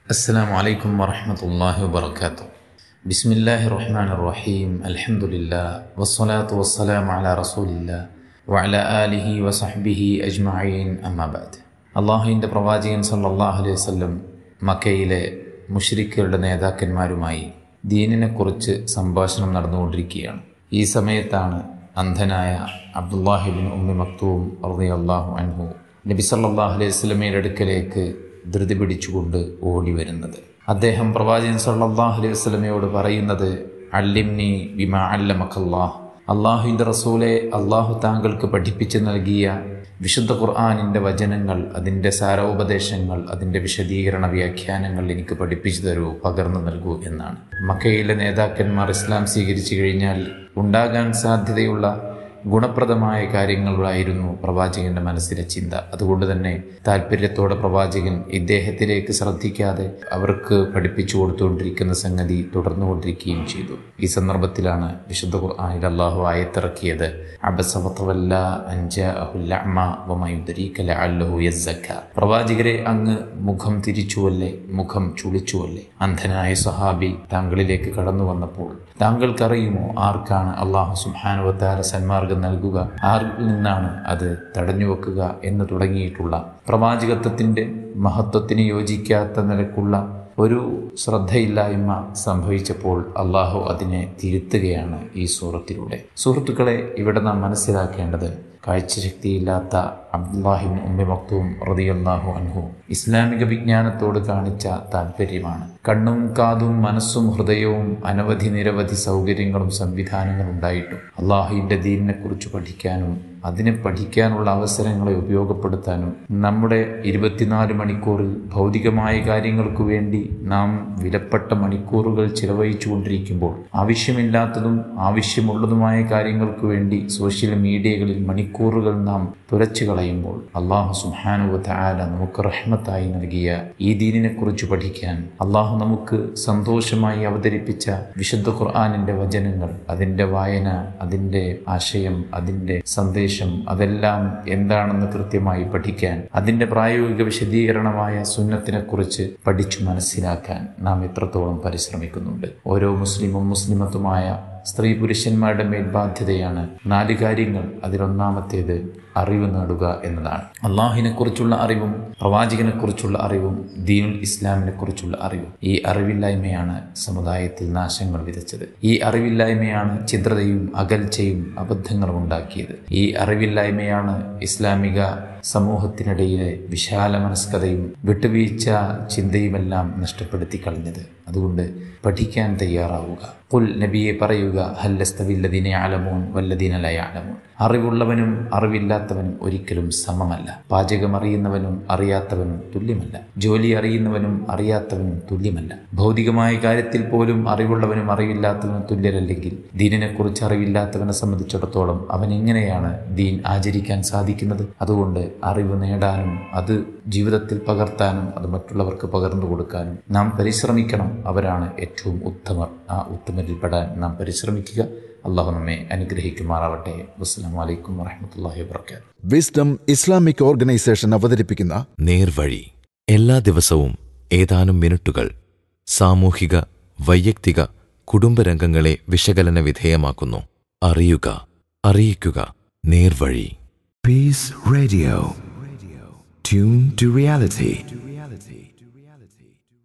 السلام عليكم ورحمة الله وبركاته. بسم الله الرحمن الرحيم. الحمد لله والصلاة والسلام على رسول الله وعلى آله وصحبه أجمعين أما بعد. അള്ളാഹുവിൻ്റെ പ്രവാചകൻ സല്ലല്ലാഹു അലൈഹി വസല്ലം മക്കയിലെ മുശ്രിക്കുകളുടെ നേതാക്കന്മാരുമായി ദീനിനെക്കുറിച്ച് സംഭാഷണം നടന്നുകൊണ്ടിരിക്കുകയാണ്. ഈ സമയത്താണ് അന്ധനായ അബ്ദുല്ലാഹി ഇബ്നു ഉമ്മി മക്തൂം റളിയല്ലാഹു അൻഹു നബി സല്ലല്ലാഹു അലൈഹി വസല്ലമയുടെ അടുക്കലേക്ക് ധൃതി പിടിച്ചുകൊണ്ട് ഓടി വരുന്നത്. അദ്ദേഹം പ്രവാചകൻ സല്ലല്ലാഹു അലൈഹി വസല്ലമയോട് പറയുന്നത്, അല്ലിംനി ബിമാ അല്ലമക്കല്ലാഹ്, അള്ളാഹുവിൻ്റെ റസൂലെ, അള്ളാഹു താങ്കൾക്ക് പഠിപ്പിച്ചു നൽകിയ വിശുദ്ധ ഖുർആനിൻ്റെ വചനങ്ങൾ, അതിൻ്റെ സാരോപദേശങ്ങൾ, അതിൻ്റെ വിശദീകരണ വ്യാഖ്യാനങ്ങൾ എനിക്ക് പഠിപ്പിച്ചു തരൂ, പകർന്നു നൽകൂ എന്നാണ്. മക്കയിലെ നേതാക്കന്മാർ ഇസ്ലാം സ്വീകരിച്ചു കഴിഞ്ഞാൽ ഉണ്ടാകാൻ സാധ്യതയുള്ള ഗുണപ്രദമായ കാര്യങ്ങളായിരുന്നു പ്രവാചകന്റെ മനസ്സിലെ ചിന്ത. അതുകൊണ്ട് തന്നെ താല്പര്യത്തോടെ പ്രവാചകൻ ഇദ്ദേഹത്തിലേക്ക് ശ്രദ്ധിക്കാതെ അവർക്ക് പഠിപ്പിച്ചു കൊടുത്തുകൊണ്ടിരിക്കുന്ന സംഗതി തുടർന്നുകൊണ്ടിരിക്കുകയും ചെയ്തു. ഈ സന്ദർഭത്തിലാണ് വിശുദ്ധ ഖുർആനിൽ അല്ലാഹു ആയത്തിറക്കിയത്, അബസ വതവല്ല അൻ ജാഅഹുൽ അഅ്മ വമാ യുദ്രീക ലഅല്ലഹു യസ്സക്ക. പ്രവാചകരെ, അങ്ങ് മുഖം തിരിച്ചുവല്ലേ, മുഖം ചുളിച്ചുവല്ലേ? അന്ധനായ സഹാബി താങ്കളിലേക്ക് കടന്നു വന്നപ്പോൾ താങ്കൾക്കറിയുമോ ആർക്കാണ് അല്ലാഹു സുബ്ഹാനഹു വ തആല സന്മാർഗം നൽകുക, ആരിൽ നിന്നാണ് അത് തടഞ്ഞുവെക്കുക എന്ന് തുടങ്ങിയിട്ടുള്ള പ്രവാചകത്വത്തിൻ്റെ മഹത്വത്തിന് യോജിക്കാത്ത നിലക്കുള്ള ഒരു ശ്രദ്ധയില്ലായ്മ സംഭവിച്ചപ്പോൾ അള്ളാഹു അതിനെ തിരുത്തുകയാണ് ഈ സൂറത്തിലൂടെ. സുഹൃത്തുക്കളെ, ഇവിടെ നാം മനസ്സിലാക്കേണ്ടത്, കാഴ്ചശക്തിയില്ലാത്ത അബ്ദുല്ലാഹി ഇബ്നു ഉമ്മി മക്തൂം റളിയല്ലാഹു അൻഹു ഇസ്ലാമിക വിജ്ഞാനത്തോട് കാണിച്ച താല്പര്യമാണ്. കണ്ണും കാതും മനസ്സും ഹൃദയവും നിരവധി സൗകര്യങ്ങളും സംവിധാനങ്ങളും ഉണ്ടായിട്ടും അള്ളാഹുവിൻ്റെ ദീനിനെ കുറിച്ച് പഠിക്കാനും അതിനെ പഠിക്കാനുള്ള അവസരങ്ങളെ ഉപയോഗപ്പെടുത്താനും നമ്മുടെ 24 മണിക്കൂറിൽ ഭൗതികമായ കാര്യങ്ങൾക്ക് വേണ്ടി നാം വിലപ്പെട്ട മണിക്കൂറുകൾ ചിലവഴിച്ചു കൊണ്ടിരിക്കുമ്പോൾ ആവശ്യമില്ലാത്തതും ആവശ്യമുള്ളതുമായ കാര്യങ്ങൾക്ക് വേണ്ടി സോഷ്യൽ മീഡിയകളിൽ മണിക്കൂറുകൾ നാം തുലച്ചു കളയുമ്പോൾ അള്ളാഹു സുബ്ഹാനഹു വ തആല നമുക്ക് റഹ്മത്തായി നൽകിയ ഈ ദീനിനെ കുറിച്ച് പഠിക്കാൻ, അള്ളാഹു നമുക്ക് സന്തോഷമായി അവതരിപ്പിച്ച വിശുദ്ധ ഖുർആനിൻ്റെ വചനങ്ങൾ, അതിൻ്റെ വായന, അതിൻ്റെ ആശയം, അതിൻ്റെ സന്ദേശം, അതെല്ലാം എന്താണെന്ന് കൃത്യമായി പഠിക്കാൻ, അതിൻ്റെ പ്രായോഗിക വിശദീകരണമായ സുന്നത്തിനെ കുറിച്ച് പഠിച്ചു മനസ്സിലാക്കാൻ നാം എത്രത്തോളം പരിശ്രമിക്കുന്നുണ്ട്. ഓരോ മുസ്ലിമും മുസ്ലിമത്തുമായ സ്ത്രീ പുരുഷന്മാരുടെ മേൽ ബാധ്യതയാണ് 4 കാര്യങ്ങൾ. അതിലൊന്നാമത്തേത് അറിവ് നേടുക എന്നതാണ്. അള്ളാഹിനെ കുറിച്ചുള്ള അറിവും പ്രവാചകനെ കുറിച്ചുള്ള അറിവും ദീനുൽ ഇസ്ലാമിനെ കുറിച്ചുള്ള അറിവും. ഈ അറിവില്ലായ്മയാണ് സമുദായത്തിൽ നാശങ്ങൾ വിതച്ചത്. ഈ അറിവില്ലായ്മയാണ് ഛിദ്രതയും അകൽച്ചയും അബദ്ധങ്ങളും ഉണ്ടാക്കിയത്. ഈ അറിവില്ലായ്മയാണ് ഇസ്ലാമിക സമൂഹത്തിനിടയിലെ വിശാല മനസ്കതയും വിട്ടുവീഴ്ച ചിന്തയുമെല്ലാം നഷ്ടപ്പെടുത്തി കളഞ്ഞത്. അതുകൊണ്ട് പഠിക്കാൻ തയ്യാറാവുക. ഖുൽ, നബിയെ പറയുക, ഹൽ യസ്തവിൽ ലദീന യഅലമൂൻ വല്ലദീന ലാ യഅലമൂൻ. അറിവുള്ളവനും അറിവില്ലാത്തവനും ഒരിക്കലും സമമല്ല. പാചകം അറിയുന്നവനും അറിയാത്തവനും തുല്യമല്ല. ജോലി അറിയുന്നവനും അറിയാത്തവനും തുല്യമല്ല. ഭൗതികമായ കാര്യത്തിൽ പോലും അറിവുള്ളവനും അറിവില്ലാത്തവനും തുല്യരല്ലെങ്കിൽ ദീനിനെക്കുറിച്ച് അറിവില്ലാത്തവനെ സംബന്ധിച്ചിടത്തോളം അവൻ എങ്ങനെയാണ് ദീൻ ആചരിക്കാൻ സാധിക്കുന്നത്? അതുകൊണ്ട് അറിവ് നേടാനും അത് ജീവിതത്തിൽ പകർത്താനും അത് മറ്റുള്ളവർക്ക് പകർന്നു കൊടുക്കാനും നാം പരിശ്രമിക്കണം. അവരാണ് ഏറ്റവും ഉത്തമർ. ആ ഉത്തമരിൽ പെടാൻ നാം പരിശ്രമിക്കുക. അള്ളാഹു നമ്മെ അനുഗ്രഹിക്കുമാറാവട്ടെ. അസ്സലാമു അലൈക്കും വറഹ്മത്തുള്ളാഹി വബറകാതുഹു. വിസ്ഡം ഇസ്ലാമിക് ഓർഗനൈസേഷൻ അവതരിപ്പിക്കുന്ന നേർവഴി എല്ലാ ദിവസവും ഏതാനും മിനിറ്റുകൾ സാമൂഹിക, വൈയക്തിക, കുടുംബരംഗങ്ങളെ വിശകലന വിധേയമാക്കുന്നു. അറിയുക, അറിയിക്കുക. നേർവഴി. Peace Radio. Tune to reality.